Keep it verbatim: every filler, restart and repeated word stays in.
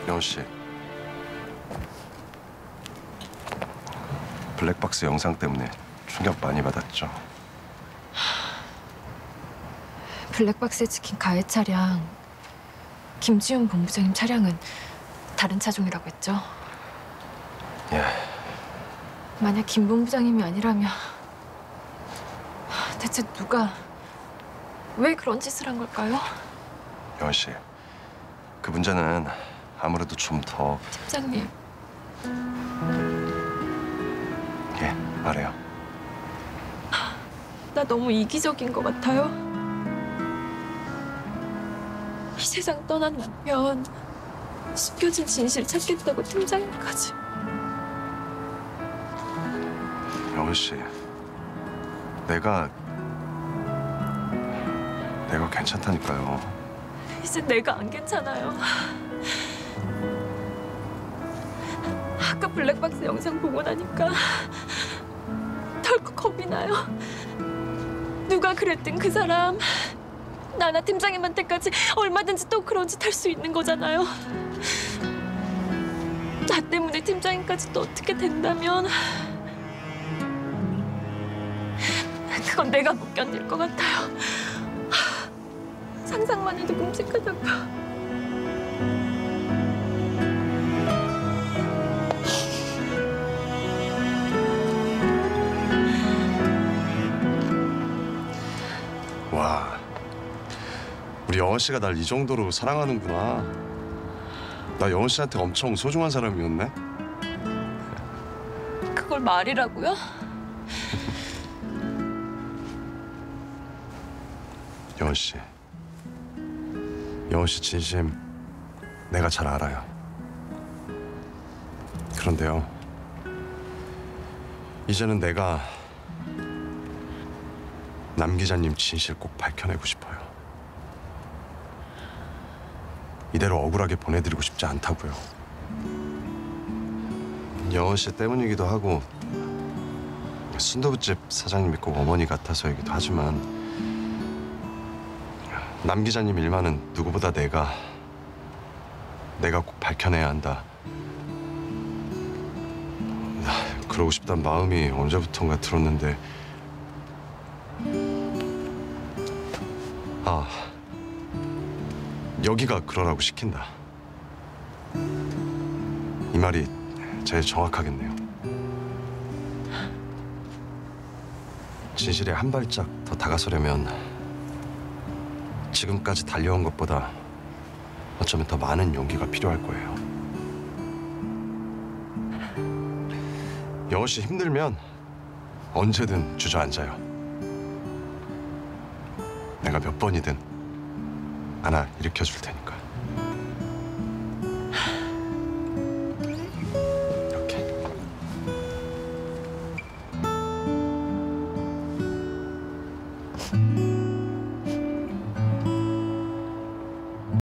영호 씨, 블랙박스 영상 때문에 충격 많이 받았죠? 블랙박스에 찍힌 가해 차량, 김지훈 본부장님 차량은 다른 차종이라고 했죠? 예. 만약 김 본부장님이 아니라면 대체 누가 왜 그런 짓을 한 걸까요? 영호 씨, 그 문제는 아무래도 좀 더... 팀장님. 예, 말해요. 나 너무 이기적인 것 같아요. 이 세상 떠난 남편, 숨겨진 진실 찾겠다고 팀장님까지. 영호 씨, 내가... 내가 괜찮다니까요. 이제 내가 안 괜찮아요. 아까 블랙박스 영상 보고 나니까 덜컥 겁이 나요. 누가 그랬든 그 사람 나나 팀장님한테까지 얼마든지 또 그런 짓 할 수 있는 거잖아요. 나 때문에 팀장님까지 또 어떻게 된다면 그건 내가 못 견딜 것 같아요. 상상만 해도 끔찍하다고요. 와, 우리 영호 씨가 날 이 정도로 사랑하는구나. 나 영호 씨한테 엄청 소중한 사람이었네. 그걸 말이라고요? 영호 씨, 영호 씨 진심 내가 잘 알아요. 그런데요, 이제는 내가 남 기자님 진실 꼭 밝혀내고 싶어요. 이대로 억울하게 보내드리고 싶지 않다고요. 영호 씨 때문이기도 하고 순두부집 사장님이 꼭 어머니 같아서이기도 하지만 남 기자님 일만은 누구보다 내가 내가 꼭 밝혀내야 한다. 그러고 싶단 마음이 언제부턴가 들었는데 아, 여기가 그러라고 시킨다. 이 말이 제일 정확하겠네요. 진실에 한 발짝 더 다가서려면 지금까지 달려온 것보다 어쩌면 더 많은 용기가 필요할 거예요. 영호 씨 힘들면 언제든 주저앉아요. 내가 몇 번이든 안아 일으켜 줄 테니까.